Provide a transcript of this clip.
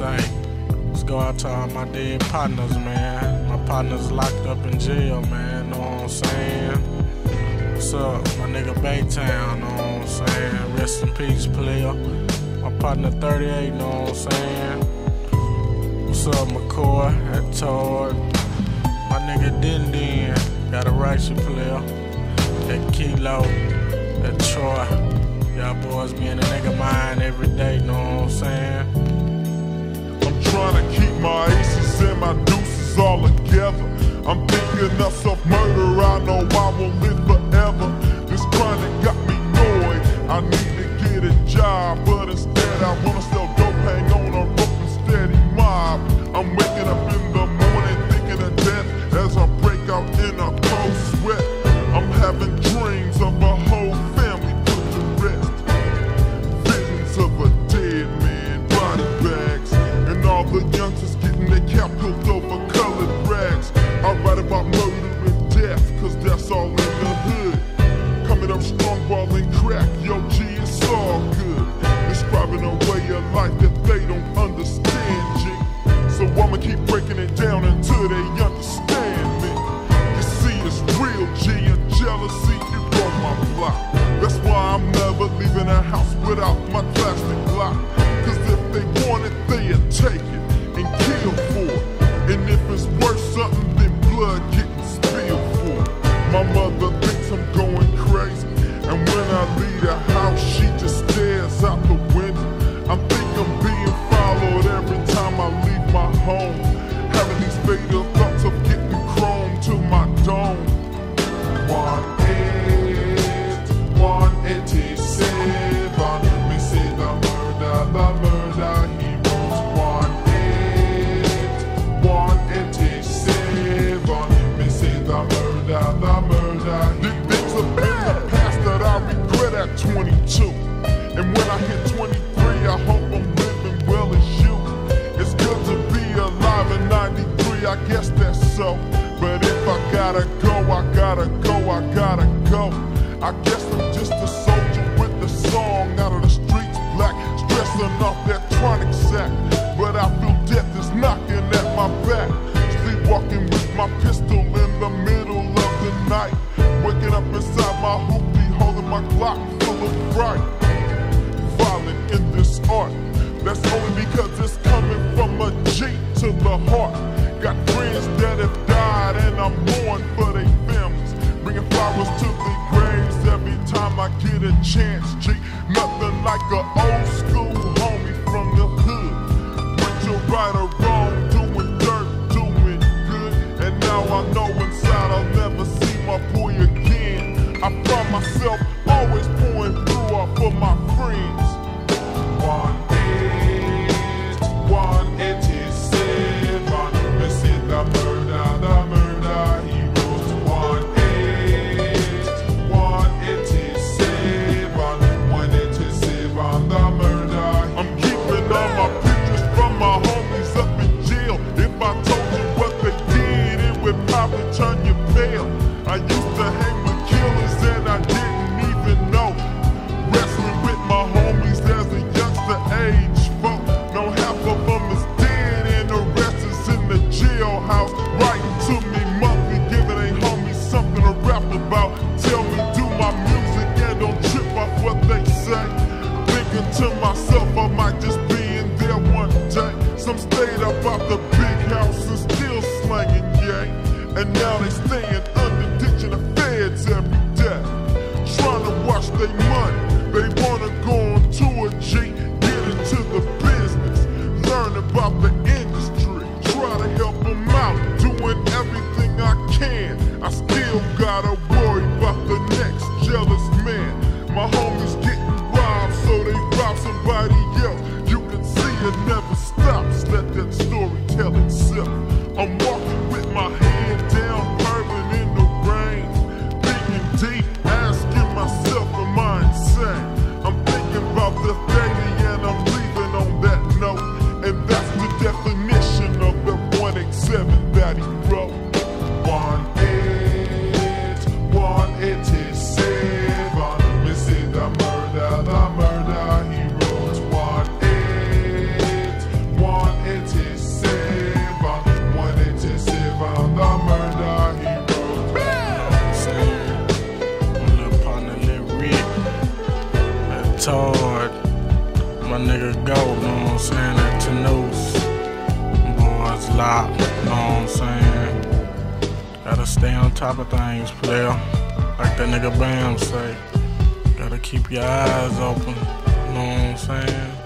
say, let's go out to all my dead partners, man. My partners locked up in jail, man, know what I'm saying? What's up, my nigga Baytown, know what I'm saying? Rest in peace, player. My partner 38, know what I'm saying? What's up, McCoy, that Todd? My nigga Din, got a righteous player. That Kilo, that Troy. Y'all boys be in a nigga mind every day, know what I'm saying? I'm trying to keep my aces and my deuces all together. I'm thinking of self-murder, I know I won't live forever. This chronic got me annoyed, I need to get a job, but instead I wanna sell dope, hang on a rope and steady mob. I'm waking up in the morning thinking of death as I break out in a cold sweat. I'm having dreams of a whole family put to rest. Visions of a dead man, body bags, and all the youngsters getting their cap pulled over colored rags. I write about murder and death, cause that's all in the hood. Coming up strong, ballin' crack, yo G, it's all good. Describing a way of life that they don't understand, G. So I'ma keep breaking it down until they understand me. You see, it's real, G, and jealousy, it broke my block. That's why I'm never leaving a house without my plastic block. Cause if they want it, they'll take it and kill for it. And if it's worth something, then blood getting spilled for it. My mother thinks I'm going crazy, and when I leave the house, she just stares out the window. I think I'm being followed every time I leave my home, having these fatal thoughts of getting chrome to my dome. 187, me say the murder heroes. 187, me say the murder These things have been the past that I regret at 22. And when I hit 23, I hope I'm living well as you. It's good to be alive in 93, I guess that's so. But if I gotta go, I gotta go, I gotta go. I guess I'm just a soldier with the song out of the streets black, stressing off that chronic sack. But I feel death is knocking at my back, sleepwalking with my pistol in the middle of the night, waking up inside my hoopty, holding my Glock full of fright. Violent in this art, that's only because it's coming from a G to the heart. Got friends that have died and I'm mourning for their families, bringing flowers to their graves every time I get a chance, G. Nothing like an old school homie from the hood. With your right or wrong, doing dirt, doing good. And now I know inside I'll never see my boy again. I find myself always pouring through all for my friends. 187, me say the murder heroes. 187, the murder. I'm keeping all my pictures from my homies up in jail. If I told you what they did, it would probably turn you pale. I used to hang with killers and I didn't even know. Wrestling with my homies as a youngster age folk. No half of them is dead and the rest is in the jailhouse. Writing to me monthly, giving a homie something to rap about. Tell me do my music and don't trip off what they say. Thinking to myself I might just be in there one day. Some stayed up out the big house and still slanging yay. And now they staying under ditching the feds every day, trying to watch their money. They wanna go on tour, G, get into the business, learn about the industry, try to help them out, doing everything I can. I still gotta worry about the next jealous man. My homies getting robbed, so they rob somebody else. You can see it never stops, let that story tell itself. I'm walking with my head down, purring in the rain, thinking deep, asking myself, am I insane? I'm thinking about the 30 and I'm leaving on that note. And that's the definition of the 187 that he wrote. 187, me say the murder he wrote. 187. retard. My nigga go, know what I'm saying? That Tanoose. Boys locked, know what I'm saying? Gotta stay on top of things, player. Like that nigga Bam say. Gotta keep your eyes open, know what I'm saying?